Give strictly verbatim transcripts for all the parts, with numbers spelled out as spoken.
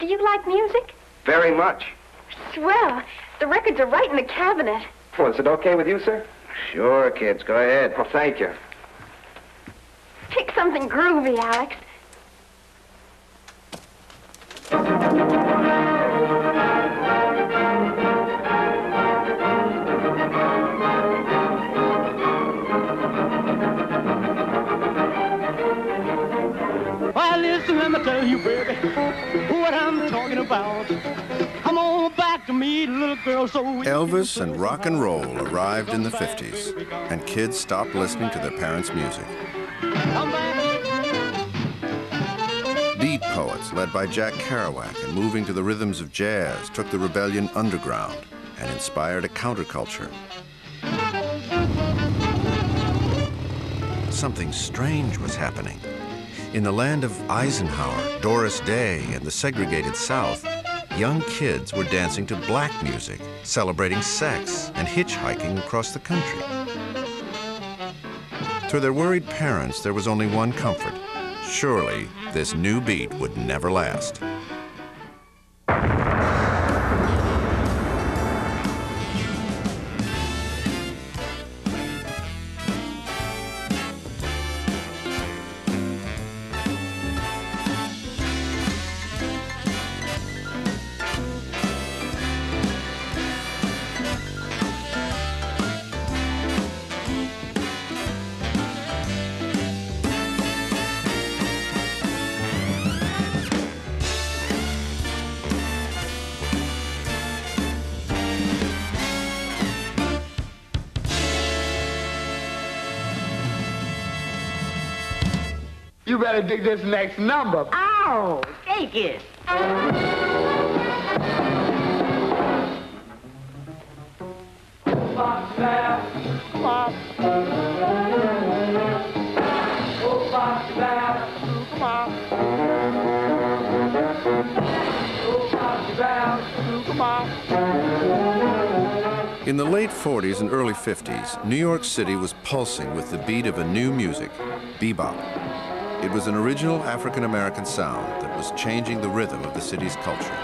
Do you like music? Very much. Swell. The records are right in the cabinet. Well, is it okay with you, sir? Sure, kids. Go ahead. Well, thank you. Pick something groovy, Alex. Well, listen, let me tell you, baby, what I'm talking about. Come on back to me, little girl, so we Elvis and rock and roll arrived in the fifties, and kids stopped listening to their parents' music. Beat poets, led by Jack Kerouac and moving to the rhythms of jazz, took the rebellion underground and inspired a counterculture. Something strange was happening. In the land of Eisenhower, Doris Day, and the segregated South, young kids were dancing to black music, celebrating sex, and hitchhiking across the country. To their worried parents, there was only one comfort. Surely, this new beat would never last. You better dig this next number. Ow! Take it. In the late forties and early fifties, New York City was pulsing with the beat of a new music, bebop. It was an original African-American sound that was changing the rhythm of the city's culture.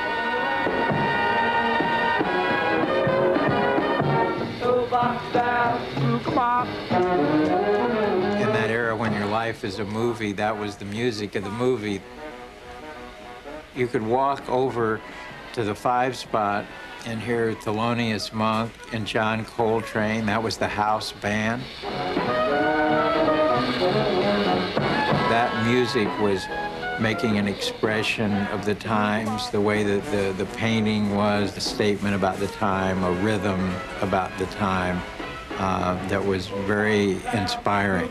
In that era when your life is a movie, that was the music of the movie. You could walk over to the Five Spot and hear Thelonious Monk and John Coltrane. That was the house band. That music was making an expression of the times, the way that the, the painting was, the statement about the time, a rhythm about the time uh, that was very inspiring.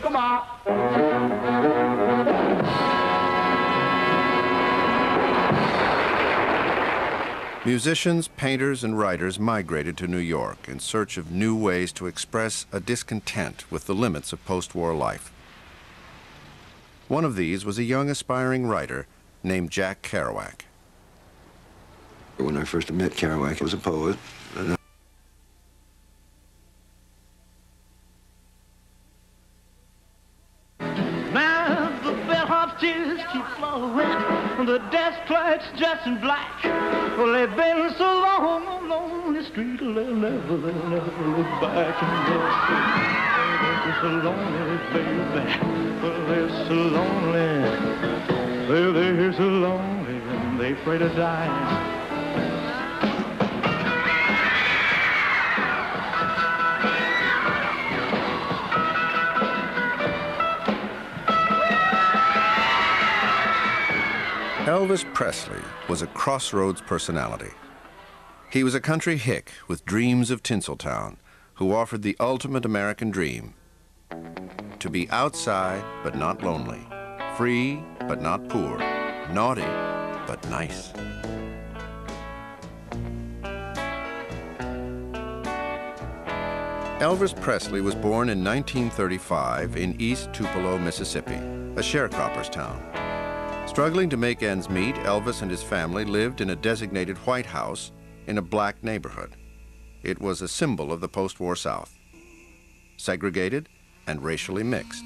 Musicians, painters, and writers migrated to New York in search of new ways to express a discontent with the limits of post-war life. One of these was a young aspiring writer named Jack Kerouac. When I first met Kerouac, he was a poet. Now the bellhop's tears keep flowing, the desk clerks dressed in black. Well, they've been so long along the street, they'll never, they'll never look back. And they're so lonely, baby. Well, they're so lonely. Well, they're so lonely, and they pray to die. Elvis Presley was a crossroads personality. He was a country hick with dreams of Tinseltown, who offered the ultimate American dream: to be outside but not lonely, free but not poor, naughty but nice. Elvis Presley was born in nineteen thirty-five in East Tupelo, Mississippi, a sharecropper's town. Struggling to make ends meet, Elvis and his family lived in a designated White House in a black neighborhood. It was a symbol of the post-war South, segregated and racially mixed.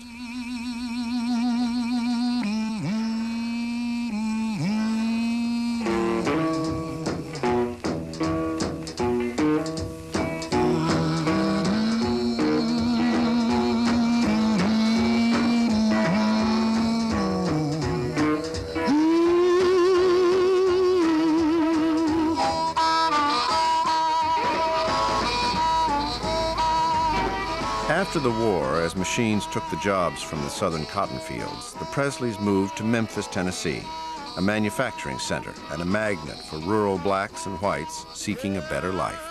After the war, as machines took the jobs from the southern cotton fields, the Presleys moved to Memphis, Tennessee, a manufacturing center and a magnet for rural blacks and whites seeking a better life.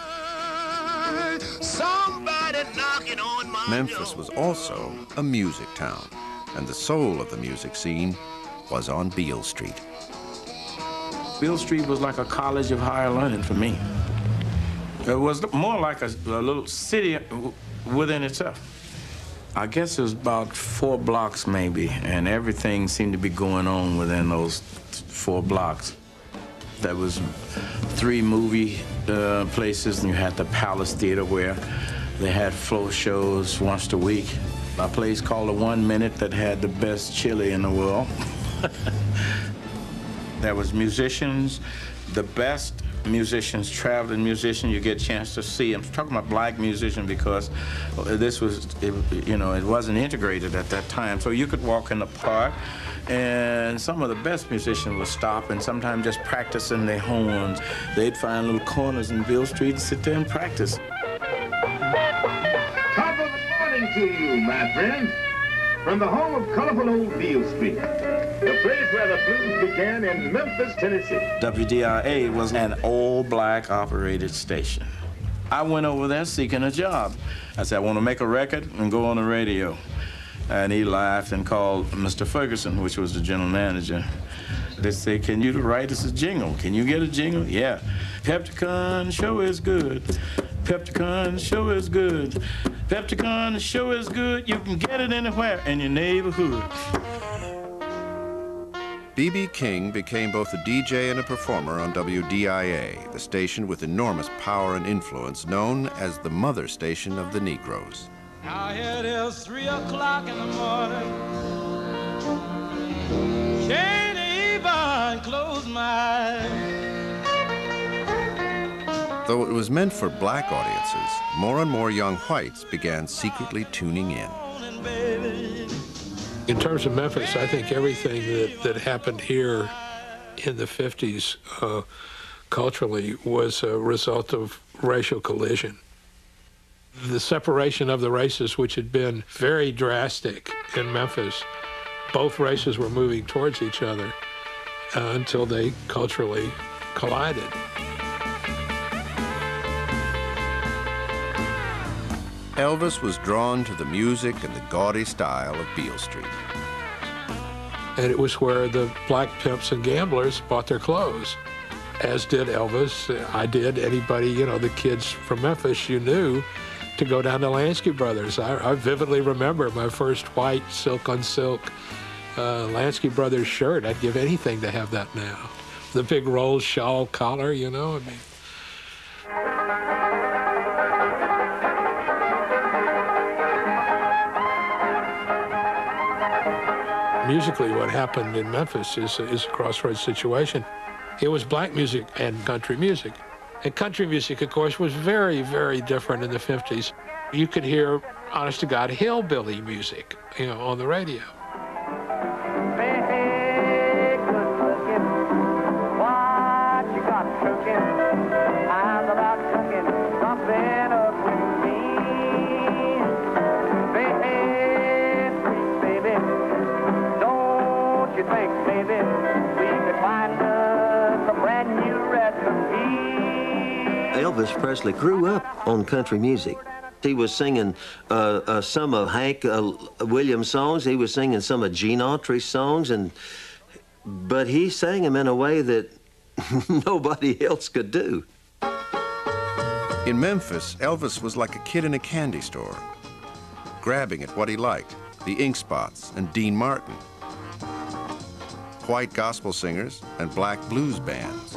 Memphis was also a music town, and the soul of the music scene was on Beale Street. Beale Street was like a college of higher learning for me. It was more like a, a little city within itself. I guess it was about four blocks maybe, and everything seemed to be going on within those four blocks. There was three movie uh, places, and you had the Palace Theater where they had floor shows once a week. A place called the One Minute that had the best chili in the world. There was musicians, the best musicians, traveling musicians, you get a chance to see. I'm talking about black musicians because this was, it, you know, it wasn't integrated at that time. So you could walk in the park and some of the best musicians would stop and sometimes just practicing their horns. They'd find little corners in Beale Street and sit there and practice. Top of the morning to you, my friends. From the home of colorful old Beale Street, the place where the blues began in Memphis, Tennessee. W D I A was an all-black operated station. I went over there seeking a job. I said, I want to make a record and go on the radio. And he laughed and called Mister Ferguson, which was the general manager. They said, can you write us a jingle? Can you get a jingle? Yeah. Pepticon show is good. Pepticon show is good. Pepticon show is good. You can get it anywhere in your neighborhood. B B King became both a D J and a performer on W D I A, the station with enormous power and influence known as the mother station of the Negroes. Now it is three o'clock in the morning. Can't even close my eyes. Though it was meant for black audiences, more and more young whites began secretly tuning in. In terms of Memphis, I think everything that, that happened here in the fifties uh, culturally was a result of racial collision. The separation of the races, which had been very drastic in Memphis, both races were moving towards each other uh, until they culturally collided. Elvis was drawn to the music and the gaudy style of Beale Street. And it was where the black pimps and gamblers bought their clothes, as did Elvis. I did. Anybody, you know, the kids from Memphis, you knew to go down to Lansky Brothers. I, I vividly remember my first white silk on silk uh, Lansky Brothers shirt. I'd give anything to have that now. The big roll shawl collar, you know, I mean. Musically, what happened in Memphis is, is a crossroads situation. It was black music and country music. And country music, of course, was very, very different in the fifties. You could hear, honest to God, hillbilly music, you know, on the radio. Elvis Presley grew up on country music. He was singing uh, uh, some of Hank uh, Williams' songs. He was singing some of Gene Autry's songs, and but he sang them in a way that nobody else could do. In Memphis, Elvis was like a kid in a candy store, grabbing at what he liked, the Ink Spots and Dean Martin, white gospel singers and black blues bands.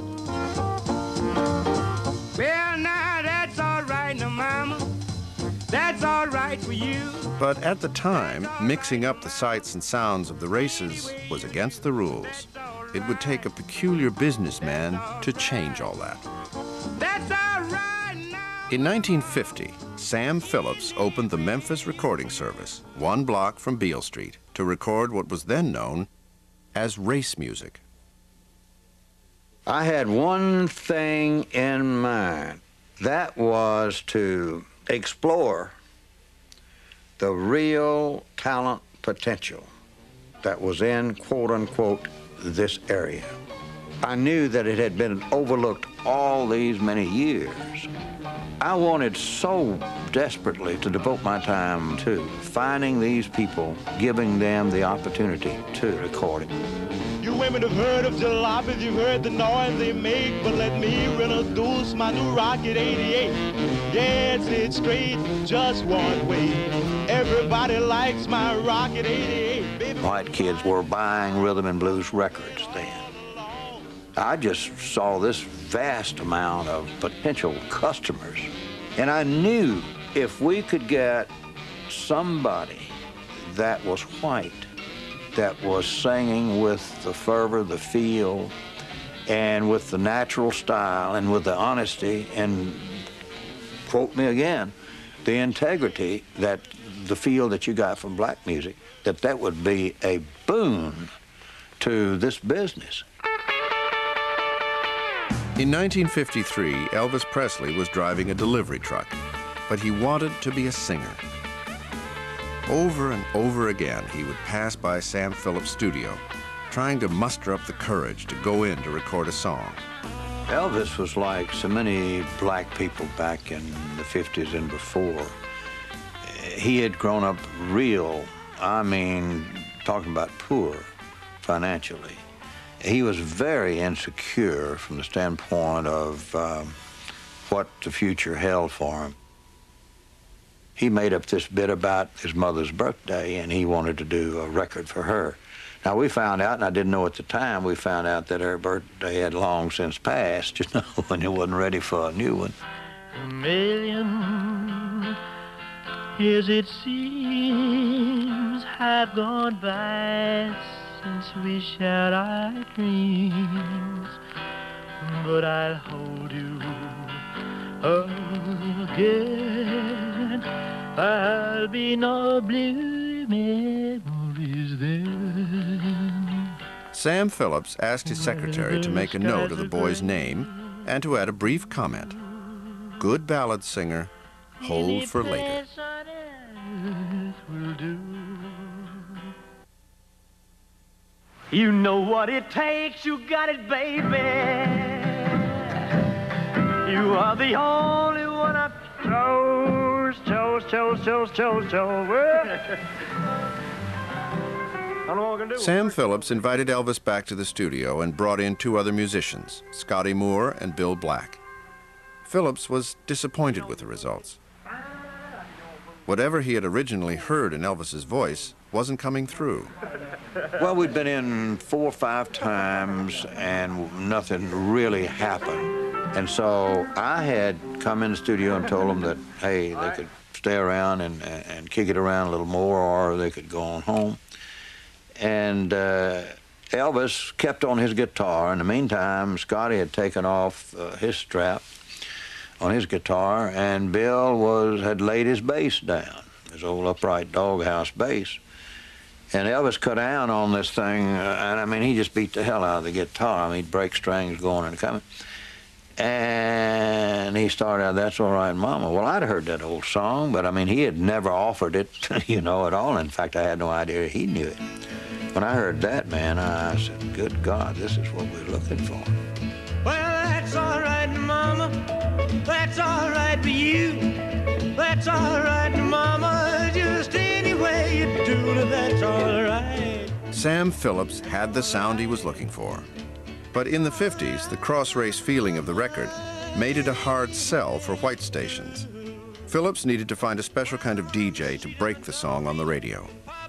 Well, now that's all right, now, Mama. That's all right for you. But at the time, mixing up the sights and sounds of the races was against the rules. It would take a peculiar businessman to change all that. That's all right now. In nineteen fifty, Sam Phillips opened the Memphis Recording Service, one block from Beale Street, to record what was then known as race music. I had one thing in mind. That was to explore the real talent potential that was in, quote unquote, this area. I knew that it had been overlooked all these many years. I wanted so desperately to devote my time to finding these people, giving them the opportunity to record it. You women have heard of jalopies, you've heard the noise they make, but let me introduce my new Rocket eighty-eight. Yes, it's straight, just one way. Everybody likes my Rocket eighty-eight. Baby. White kids were buying rhythm and blues records then. I just saw this vast amount of potential customers, and I knew if we could get somebody that was white, that was singing with the fervor, the feel, and with the natural style, and with the honesty, and, quote me again, the integrity, that the feel that you got from black music, that that would be a boon to this business. In nineteen fifty-three, Elvis Presley was driving a delivery truck, but he wanted to be a singer. Over and over again, he would pass by Sam Phillips' studio, trying to muster up the courage to go in to record a song. Elvis was like so many black people back in the fifties and before. He had grown up real, I mean, talking about poor financially. He was very insecure from the standpoint of um, what the future held for him. He made up this bit about his mother's birthday, and he wanted to do a record for her. Now, we found out, and I didn't know at the time, we found out that her birthday had long since passed, you know, and he wasn't ready for a new one. A million years it seems have gone by since we shared our dreams, but I'll hold you again. I'll be no blue memories then. Sam Phillips asked his secretary to make a note of the boy's name and to add a brief comment. Good ballad singer, hold for later. You know what it takes, you got it, baby. You are the only one I've chose, chose, chose, chose, chose, chose. Sam Phillips invited Elvis back to the studio and brought in two other musicians, Scotty Moore and Bill Black. Phillips was disappointed with the results. Whatever he had originally heard in Elvis's voice wasn't coming through. Well, we'd been in four or five times, and nothing really happened. And so I had come in the studio and told them that, hey, they could stay around and, and kick it around a little more, or they could go on home. And uh, Elvis kept on his guitar. In the meantime, Scotty had taken off uh, his strap on his guitar, and Bill was had laid his bass down, his old upright doghouse bass. And Elvis cut down on this thing, uh, and I mean, he just beat the hell out of the guitar. I mean, he'd break strings going and coming. And he started out, "That's All Right, Mama." Well, I'd heard that old song, but I mean, he had never offered it, you know, at all. In fact, I had no idea he knew it. When I heard that, man, I said, good God, this is what we're looking for. Well, that's all right, Mama. That's all right for you. That's all right, Mama. Just any way you do it, that's all right. Sam Phillips had the sound he was looking for. But in the fifties, the cross-race feeling of the record made it a hard sell for white stations. Phillips needed to find a special kind of D J to break the song on the radio.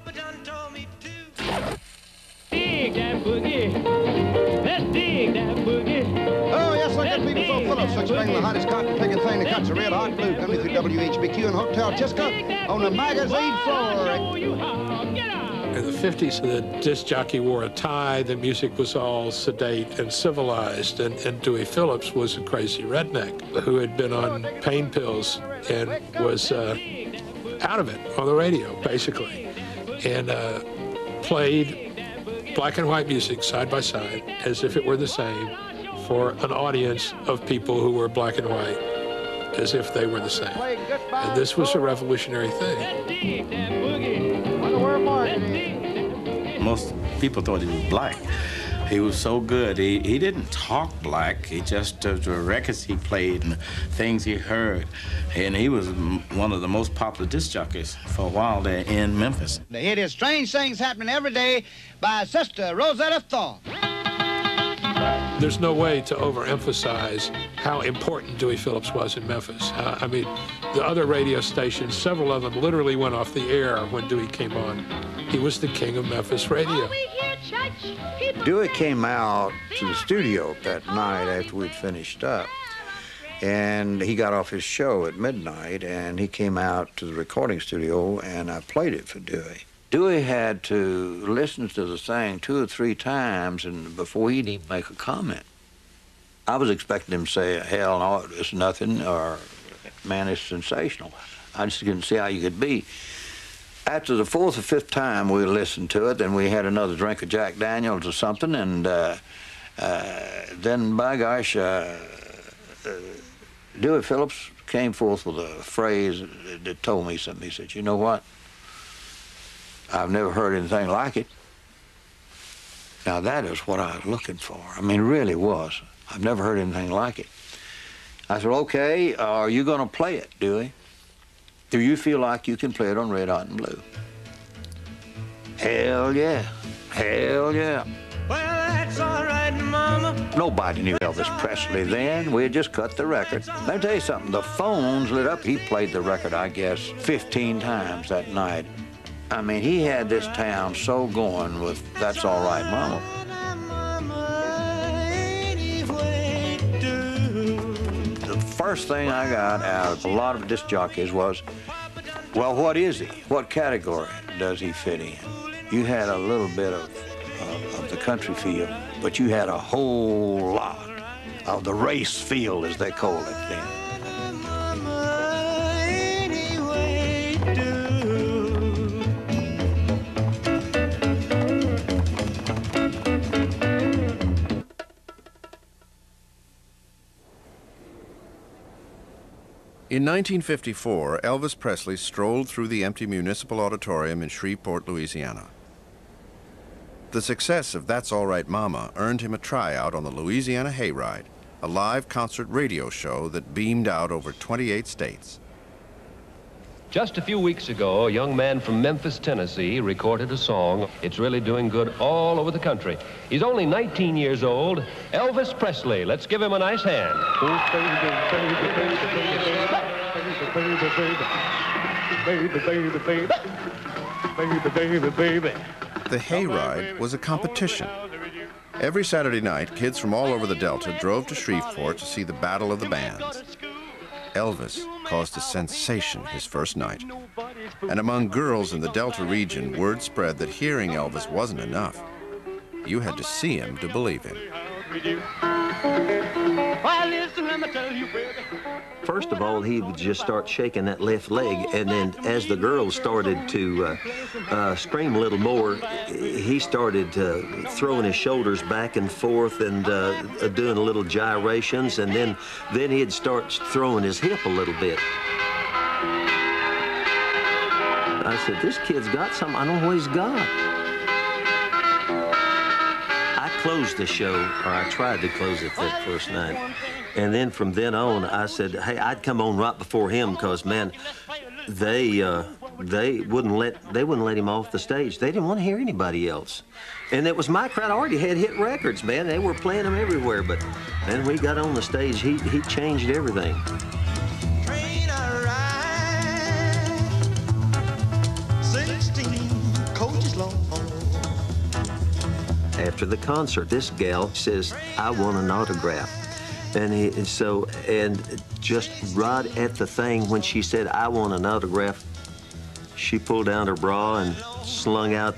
Dig that boogie. Let's dig that boogie. Oh, yes, I get people so Phillips, explaining the hottest cotton-picking thing that cuts a red hot blue coming through W H B Q and Hotel Chisca on the magazine floor. In the fifties, the disc jockey wore a tie, the music was all sedate and civilized, and, and Dewey Phillips was a crazy redneck who had been on pain pills and was uh, out of it on the radio, basically, and uh, played black and white music side by side as if it were the same for an audience of people who were black and white. as if they were the same. And this was a revolutionary thing. Most people thought he was black. He was so good. He, he didn't talk black. He just, uh, the records he played and things he heard. And he was m one of the most popular disc jockeys for a while there in Memphis. It is Strange Things Happening Every Day by Sister Rosetta Tharpe. There's no way to overemphasize how important Dewey Phillips was in Memphis. Uh, I mean, the other radio stations, several of them literally went off the air when Dewey came on. He was the king of Memphis radio. Dewey came out to the studio that night after we'd finished up, and he got off his show at midnight, and he came out to the recording studio, and I played it for Dewey. Dewey had to listen to the thing two or three times and before he'd even make a comment. I was expecting him to say, hell no, it's nothing, or man, it's sensational. I just didn't see how you could be. After the fourth or fifth time we listened to it, then we had another drink of Jack Daniels or something, and uh, uh, then, by gosh, uh, uh, Dewey Phillips came forth with a phrase that told me something. He said, you know what? I've never heard anything like it. Now, that is what I was looking for. I mean, it really was. I've never heard anything like it. I said, okay, are you going to play it, Dewey? Do you feel like you can play it on Red, Hot, and Blue? Hell yeah. Hell yeah. Well, that's all right, Mama. Nobody knew Elvis Presley then. We had just cut the record. Let me tell you something. The phones lit up. He played the record, I guess, fifteen times that night. I mean, he had this town so going with That's All Right, Mama. The first thing I got out of a lot of disc jockeys was, well, what is he? What category does he fit in? You had a little bit of, uh, of the country feel, but you had a whole lot of the race feel, as they call it then. In nineteen fifty-four, Elvis Presley strolled through the empty municipal auditorium in Shreveport, Louisiana. The success of That's All Right, Mama earned him a tryout on the Louisiana Hayride, a live concert radio show that beamed out over twenty-eight states. Just a few weeks ago, a young man from Memphis, Tennessee, recorded a song. It's really doing good all over the country. He's only nineteen years old, Elvis Presley. Let's give him a nice hand. Baby, baby, baby, baby, baby, baby, baby, baby. The Hayride was a competition. Every Saturday night, kids from all over the Delta drove to Shreveport to see the Battle of the Bands. Elvis caused a sensation his first night. And among girls in the Delta region, word spread that hearing Elvis wasn't enough. You had to see him to believe him. First of all, he would just start shaking that left leg, and then as the girls started to uh, uh, scream a little more, he started uh, throwing his shoulders back and forth and uh, doing little gyrations, and then, then he'd start throwing his hip a little bit. I said, this kid's got something. I don't know what he's got. I closed the show, or I tried to close it that first night. And then from then on, I said, hey, I'd come on right before him because, man, they uh, they wouldn't let they wouldn't let him off the stage. They didn't want to hear anybody else. And it was my crowd. I already had hit records, man. They were playing them everywhere. But then we got on the stage, he, he changed everything. After the concert, this gal says, I want an autograph. And he, and so, and just right at the thing when she said, I want an autograph, she pulled down her bra and slung out.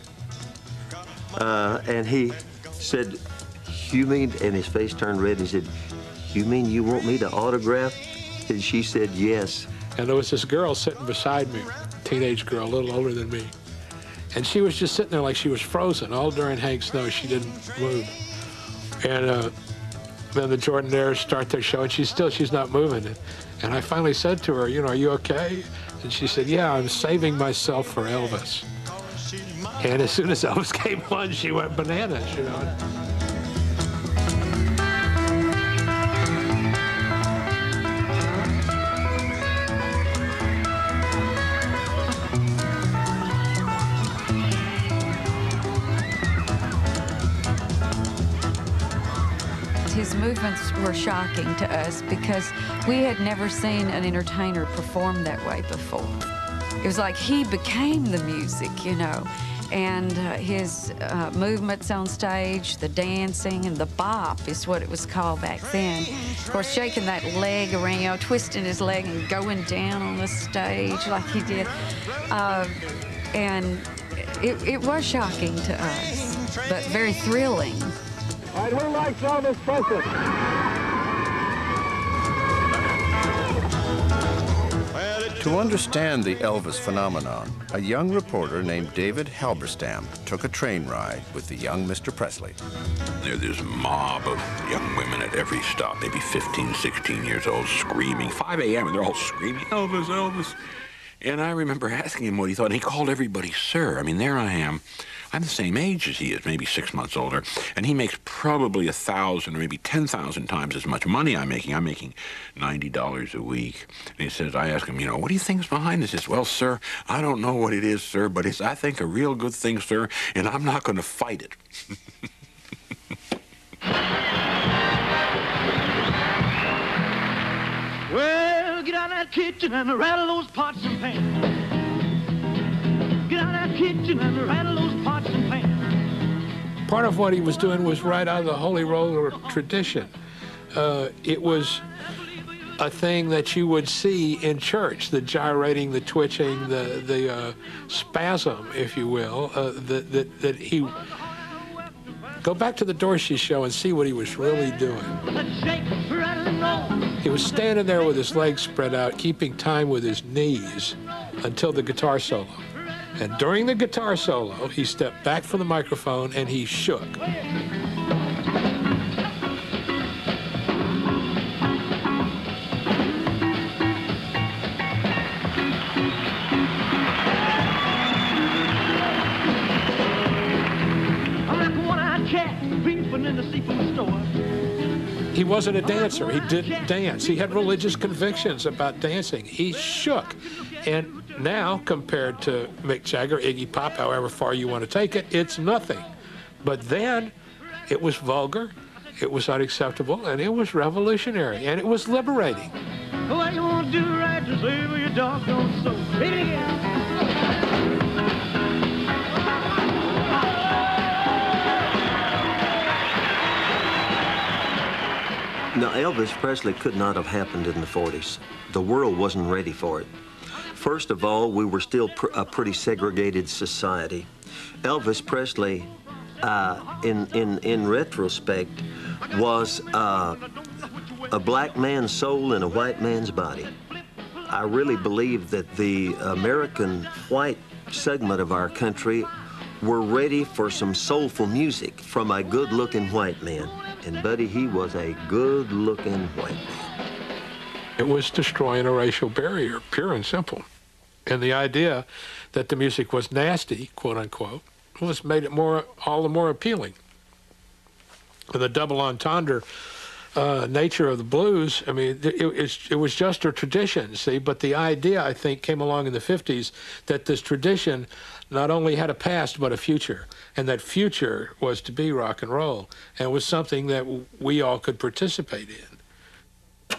Uh, and he said, you mean, and his face turned red, and he said, you mean you want me to autograph? And she said, yes. And there was this girl sitting beside me, teenage girl, a little older than me. And she was just sitting there like she was frozen. All during Hank Snow, she didn't move. And uh, then the Jordanaires start their show, and she's still, she's not moving. And I finally said to her, you know, are you okay? And she said, yeah, I'm saving myself for Elvis. And as soon as Elvis came on, she went bananas, you know. His movements were shocking to us because we had never seen an entertainer perform that way before. It was like he became the music, you know, and uh, his uh, movements on stage, the dancing, and the bop is what it was called back then. Of course, shaking that leg around, you know, twisting his leg and going down on the stage like he did. Uh, and it, it was shocking to us, but very thrilling. All right, who likes Elvis Presley? To understand the Elvis phenomenon, a young reporter named David Halberstam took a train ride with the young Mister Presley. There's this mob of young women at every stop, maybe fifteen, sixteen years old, screaming. five A M and they're all screaming, Elvis, Elvis. And I remember asking him what he thought, and he called everybody sir. I mean, there I am. I'm the same age as he is, maybe six months older, and he makes probably a thousand or maybe ten thousand times as much money I'm making. I'm making ninety dollars a week. And he says, I ask him, you know, what do you think's behind this? He says, well, sir, I don't know what it is, sir, but it's, I think, a real good thing, sir, and I'm not going to fight it. Well, get out of that kitchen and rattle those pots and pans. Get out of that kitchen and rattle those pots and pans. Part of what he was doing was right out of the Holy Roller tradition. Uh, it was a thing that you would see in church, the gyrating, the twitching, the, the uh, spasm, if you will, uh, that, that, that he... Go back to the Dorsey show and see what he was really doing. He was standing there with his legs spread out, keeping time with his knees until the guitar solo. And during the guitar solo, he stepped back from the microphone and he shook. He wasn't a dancer. He didn't dance. He had religious convictions about dancing. He shook. And now, compared to Mick Jagger, Iggy Pop, however far you want to take it, it's nothing. But then, it was vulgar, it was unacceptable, and it was revolutionary, and it was liberating. What you want to do right to save your doggone soul. Hit it again. Now, Elvis Presley could not have happened in the forties. The world wasn't ready for it. First of all, we were still pr a pretty segregated society. Elvis Presley, uh, in, in, in retrospect, was uh, a black man's soul in a white man's body. I really believe that the American white segment of our country were ready for some soulful music from a good-looking white man. And, Buddy, he was a good-looking white man. It was destroying a racial barrier, pure and simple. And the idea that the music was nasty, quote-unquote, was made it more, all the more appealing. And the double entendre uh, nature of the blues, I mean, it, it, it was just a tradition, see? But the idea, I think, came along in the fifties that this tradition not only had a past, but a future. And that future was to be rock and roll. And it was something that we all could participate in.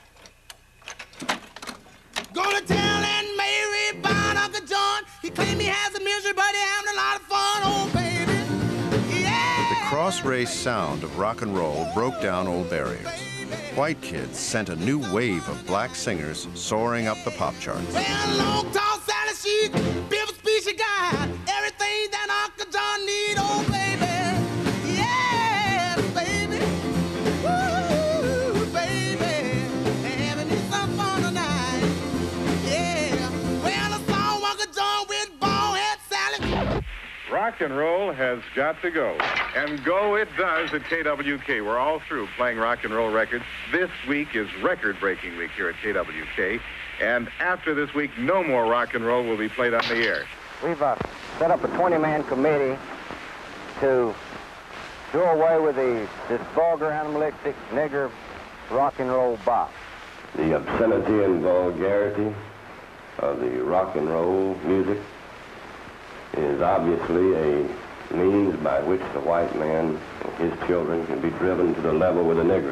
Go to town and Mary buying Uncle John. He claimed he has a misery, but he having a lot of fun, oh baby. Yeah. The cross-race sound of rock and roll broke down old barriers. White kids sent a new wave of black singers soaring up the pop charts. Well, long, tall, Sally, she built a speech, she got everything that Uncle John need, oh baby. Yeah, baby. Woo, baby. Having me some fun tonight. Yeah. Well, I saw Uncle John with bald head Sally. Rock Rock and roll has got to go. And go it does at K W K. We're all through playing rock and roll records. This week is record-breaking week here at K W K. And after this week, no more rock and roll will be played on the air. We've uh, set up a twenty-man committee to do away with the, this vulgar, animalistic, nigger rock and roll bop. The obscenity and vulgarity of the rock and roll music is obviously a means by which the white man and his children can be driven to the level with the nigger.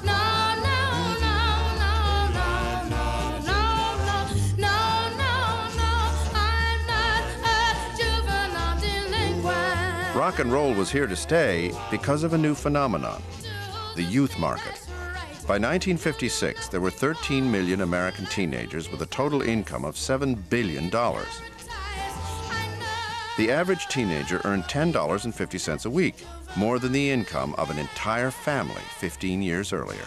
Rock and roll was here to stay because of a new phenomenon, the youth market. By nineteen fifty-six, there were thirteen million American teenagers with a total income of seven billion dollars. The average teenager earned ten dollars and fifty cents a week, more than the income of an entire family fifteen years earlier.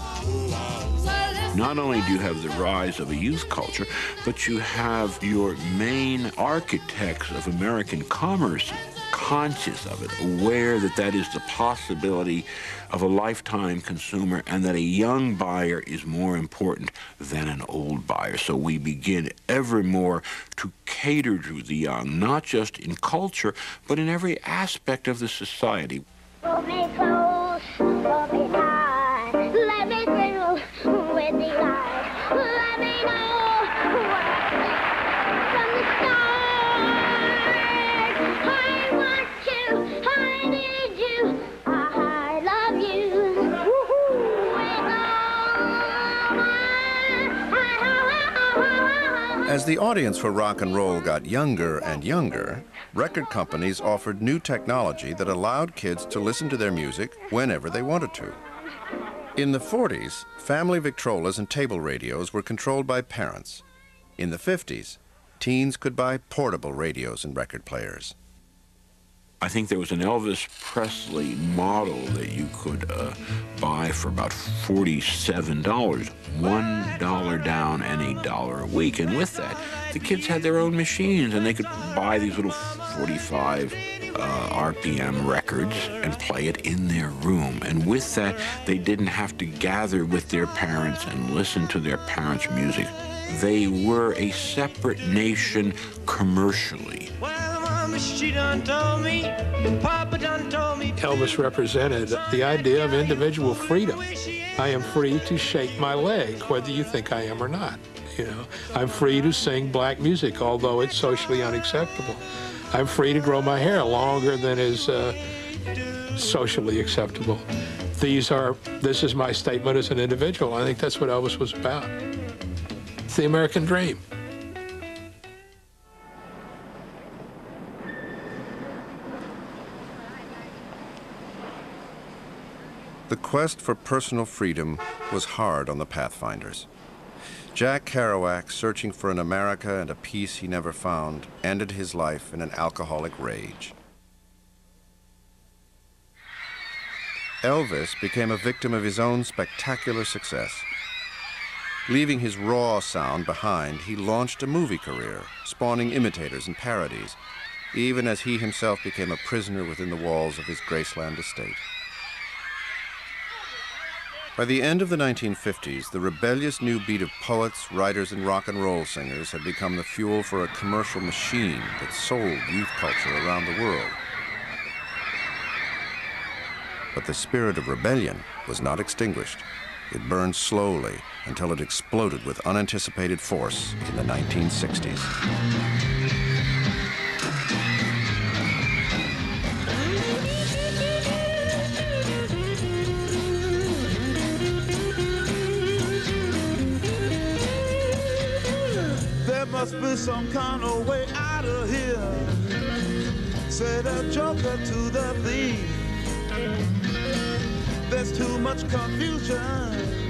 Not only do you have the rise of a youth culture, but you have your main architects of American commerce conscious of it, aware that that is the possibility of a lifetime consumer and that a young buyer is more important than an old buyer. So we begin ever more to cater to the young, not just in culture, but in every aspect of the society. Hold me close, hold me tight, let me thrill with the light, let me know from the start. I want you, I need you, I love you. As the audience for rock and roll got younger and younger, record companies offered new technology that allowed kids to listen to their music whenever they wanted to. In the forties, family Victrolas and table radios were controlled by parents. In the fifties, teens could buy portable radios and record players. I think there was an Elvis Presley model that you could uh, buy for about forty-seven dollars, one dollar down and a dollar a week. And with that, the kids had their own machines, and they could buy these little forty-five uh, R P M records and play it in their room. And with that, they didn't have to gather with their parents and listen to their parents' music. They were a separate nation commercially. She done told me, Papa done told me. Elvis represented the idea of individual freedom. I am free to shake my leg, whether you think I am or not. You know, I'm free to sing black music, although it's socially unacceptable. I'm free to grow my hair longer than is uh, socially acceptable. These are, this is my statement as an individual. I think that's what Elvis was about. It's the American dream. The quest for personal freedom was hard on the Pathfinders. Jack Kerouac, searching for an America and a peace he never found, ended his life in an alcoholic rage. Elvis became a victim of his own spectacular success. Leaving his raw sound behind, he launched a movie career, spawning imitators and parodies, even as he himself became a prisoner within the walls of his Graceland estate. By the end of the nineteen fifties, the rebellious new beat of poets, writers, and rock and roll singers had become the fuel for a commercial machine that sold youth culture around the world. But the spirit of rebellion was not extinguished. It burned slowly until it exploded with unanticipated force in the nineteen sixties. Must be some kind of way out of here, said a joker to the thief. There's too much confusion